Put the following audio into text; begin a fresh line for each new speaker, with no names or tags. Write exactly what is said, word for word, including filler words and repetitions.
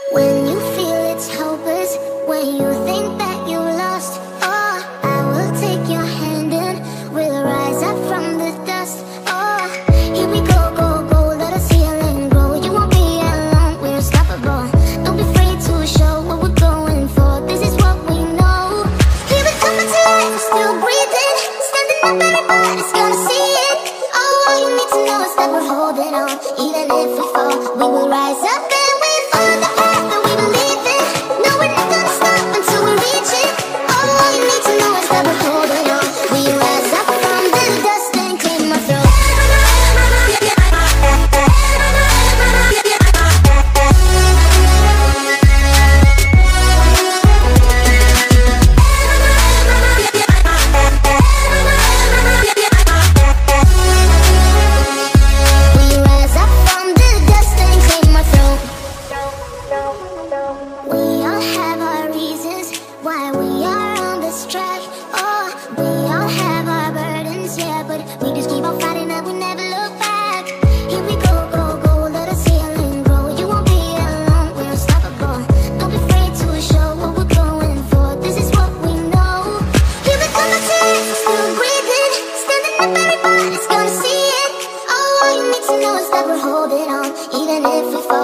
When you feel it's hopeless, when you think that you lost, oh, I will take your hand and we'll rise up from the dust. Oh, here we go, go, go, let us heal and grow. You won't be alone, we're unstoppable. Don't be afraid to show what we're going for. This is what we know. Here we come to life, still breathing, standing up, everybody's gonna see it. Oh, all you need to know is that we're holding on. Even if we fall, we will rise up and we follow the path that we believe in. No, we're not gonna stop until we reach it. Oh, all you need to know is that we're holding on. We rise up from the dust and clean my throat. We rise up from the dust and clean my throat. We all have our reasons why we are on this track. Oh, we all have our burdens, yeah, but we just keep on fighting and we never look back. Here we go, go, go, let us heal and grow. You won't be alone, we're unstoppable. Don't be afraid to show what we're going for. This is what we know. Here we come to life, still breathing, standing up, everybody's gonna see it. Oh, all you need to know is that we're holding on, even if we fall.